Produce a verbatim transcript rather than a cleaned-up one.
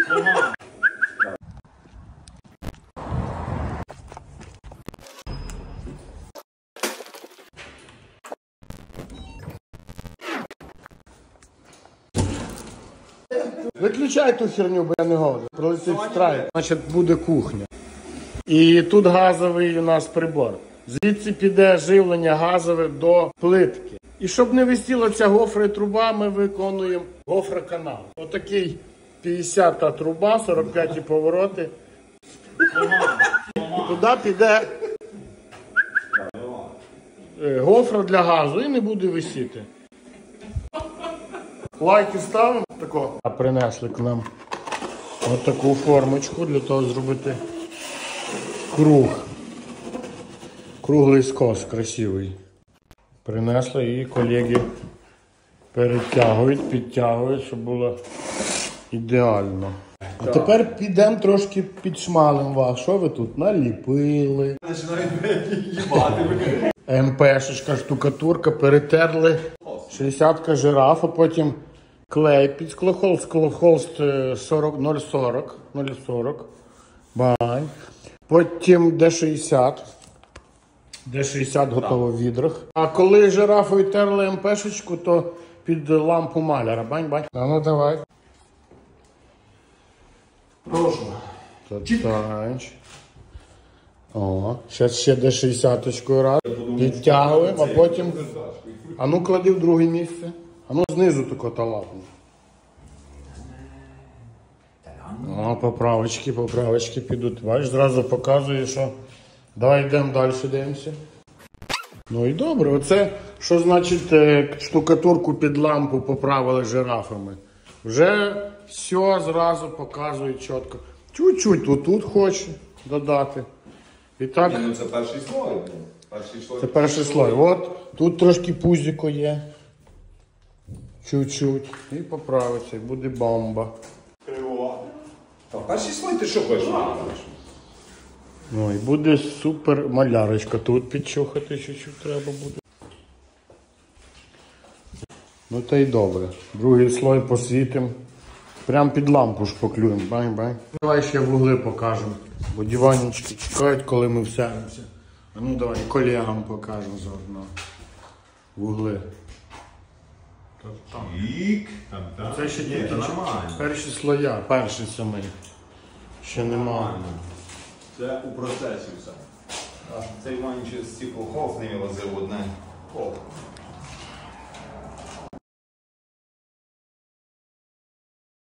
Виключай ту херню, бо я не годен. Прилетить страйк. Значить, буде кухня. І тут газовий у нас прибор. Звідси піде живлення газове до плитки. І щоб не висіла ця гофра труба, ми виконуємо гофроканал. Отакий п'ятдесята труба, сорок п'ять повороти. Туди піде гофра для газу і не буде висіти. Лайки ставимо. Тако. Принесли к нам отаку формочку для того зробити круг. Круглий скос красивий. Принесли і колеги перетягують, підтягують, щоб було ідеально. А тепер підемо трошки підшмалимо вас. Що ви тут наліпили? ем-пешечка, штукатурка, перетерли. шістдесятка жирафа, потім клей під склохолст, склохолст нуль сорок, нуль сорок. Бай. Потім де шістдесят. де шістдесят готово в відрах. А коли жирафою терли ем-пешечку, то під лампу маляра. Бань-бань. А ну давай. Прошу. Татанч. О, зараз ще де шістдесяточкою раз. Підтягуємо, а потім... А ну клади в друге місце. А ну знизу тако та лапну. О, поправочки, поправочки підуть. Бачиш, зразу показує, що... Давай йдемо далі, дивимося. Ну і добре, оце, що значить штукатурку під лампу поправили жирафами. Вже все зразу показує чітко. Чуть-чуть отут хочу додати. І так... Ні, ну це перший слой. Перший слой. Це перший слой. От, тут трошки пузіко є. Чуть-чуть. І поправиться, і буде бомба. Криво. Та перший слой ти що хочеш? Ну і буде супер малярочка. Тут підчухати чуть-чуть треба буде. Ну та й добре. Другий слой посвітимо. Прям під лампу шпаклюємо. Бань-бань. Давай ще вугли покажемо. Бо диванічки чекають, коли ми всядемося. А ну давай колегам покажемо заодно. Вугли. Тік. Це ще тільки перші слоя, перші самі. Ще немає. Це у процесі все. Цей Іван ще з цих охов не возив одне. О.